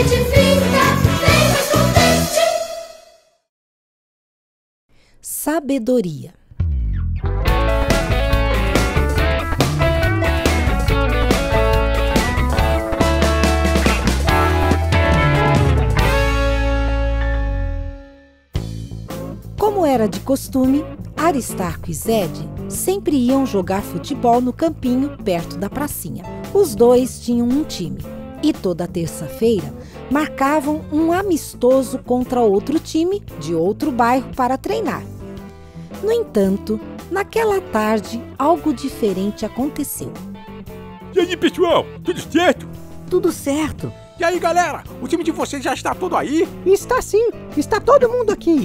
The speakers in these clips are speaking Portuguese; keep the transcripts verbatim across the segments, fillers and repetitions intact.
gente fica bem mais contente. Sabedoria. Como era de costume, Aristarco e Zed sempre iam jogar futebol no campinho perto da pracinha. Os dois tinham um time e toda terça-feira marcavam um amistoso contra outro time de outro bairro para treinar. No entanto, naquela tarde, algo diferente aconteceu. E aí, pessoal, tudo certo? Tudo certo. E aí, galera, o time de vocês já está todo aí? Está sim, está todo mundo aqui.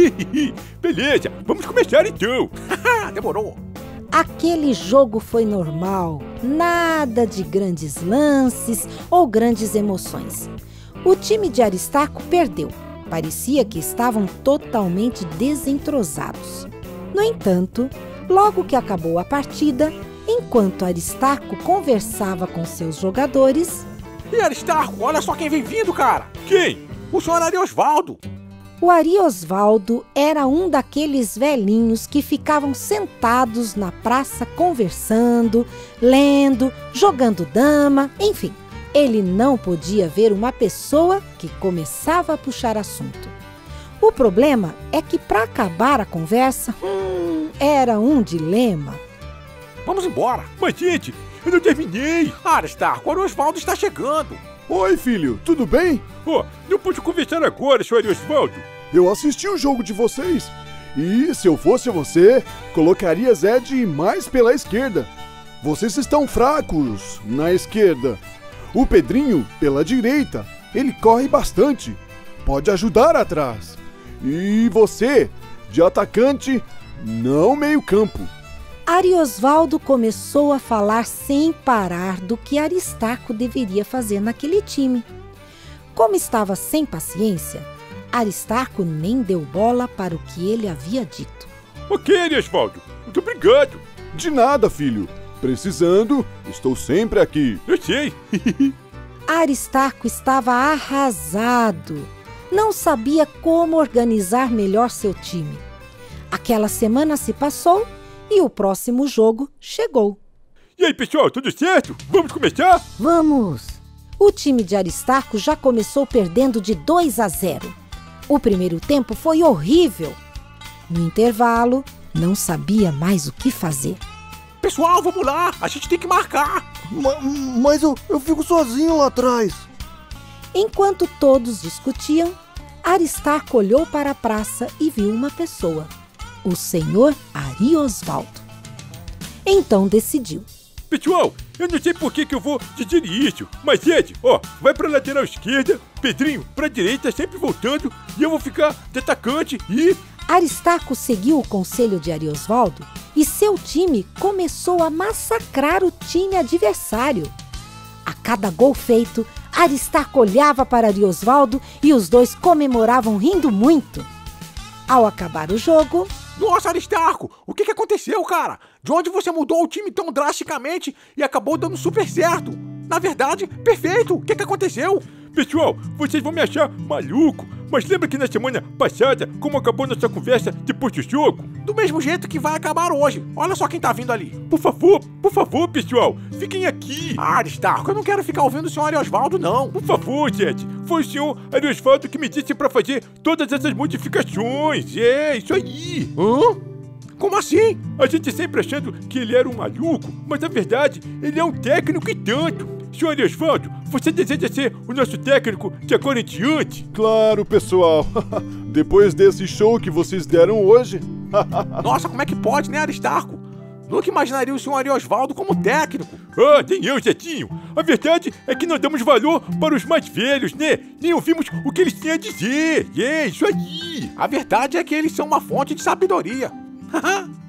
Beleza, vamos começar então. Demorou. Aquele jogo foi normal, nada de grandes lances ou grandes emoções. O time de Aristarco perdeu. Parecia que estavam totalmente desentrosados. No entanto, logo que acabou a partida, enquanto Aristarco conversava com seus jogadores... E Aristarco, olha só quem vem vindo, cara. Quem? O senhor Ariosvaldo. O Ariosvaldo era um daqueles velhinhos que ficavam sentados na praça conversando, lendo, jogando dama, enfim. Ele não podia ver uma pessoa que começava a puxar assunto. O problema é que para acabar a conversa, hum, era um dilema. Vamos embora. Mas, gente, eu não terminei. Aristarco, o Ariosvaldo está chegando. Oi, filho, tudo bem? Ó, oh, não pude conversar agora, senhor Ariosvaldo. Eu assisti o jogo de vocês. E, se eu fosse você, colocaria Zed mais pela esquerda. Vocês estão fracos na esquerda. O Pedrinho, pela direita. Ele corre bastante. Pode ajudar atrás. E você, de atacante, não meio campo. Ariosvaldo começou a falar sem parar do que Aristarco deveria fazer naquele time. Como estava sem paciência, Aristarco nem deu bola para o que ele havia dito. Ok, Ariosvaldo, muito obrigado. De nada, filho. Precisando, estou sempre aqui. Eu sei. Aristarco estava arrasado. Não sabia como organizar melhor seu time. Aquela semana se passou e o próximo jogo chegou. E aí, pessoal, tudo certo? Vamos começar? Vamos! O time de Aristarco já começou perdendo de dois a zero. O primeiro tempo foi horrível. No intervalo, não sabia mais o que fazer. Pessoal, vamos lá! A gente tem que marcar! Ma mas eu, eu fico sozinho lá atrás. Enquanto todos discutiam, Aristarco olhou para a praça e viu uma pessoa. O senhor Ariosvaldo. Então decidiu. Pessoal, eu não sei por que, que eu vou dizer isso, mas Ed, ó, vai pra lateral esquerda, Pedrinho pra direita, sempre voltando, e eu vou ficar de atacante e... Aristarco seguiu o conselho de Ariosvaldo e seu time começou a massacrar o time adversário. A cada gol feito, Aristarco olhava para Ariosvaldo e os dois comemoravam rindo muito. Ao acabar o jogo... Nossa, Aristarco, o que que aconteceu, cara? De onde você mudou o time tão drasticamente e acabou dando super certo? Na verdade, perfeito! O que que aconteceu? Pessoal, vocês vão me achar maluco, mas lembra que na semana passada, como acabou nossa conversa depois do jogo? Do mesmo jeito que vai acabar hoje. Olha só quem tá vindo ali. Por favor, por favor, pessoal, fiquem aqui. Ah, Aristarco, eu não quero ficar ouvindo o senhor Ariosvaldo, não. Por favor, gente, foi o senhor Ariosvaldo que me disse pra fazer todas essas modificações. É, isso aí. Hã? Como assim? A gente sempre achando que ele era um maluco, mas na verdade, ele é um técnico e tanto. senhor Ariosvaldo, você deseja ser o nosso técnico de agora em diante? Claro, pessoal. Depois desse show que vocês deram hoje. Nossa, como é que pode, né, Aristarco? Nunca imaginaria o senhor Ariosvaldo como técnico. Ah, nem eu, Zetinho. A verdade é que não damos valor para os mais velhos, né? Nem ouvimos o que eles têm a dizer. É, isso aí. A verdade é que eles são uma fonte de sabedoria.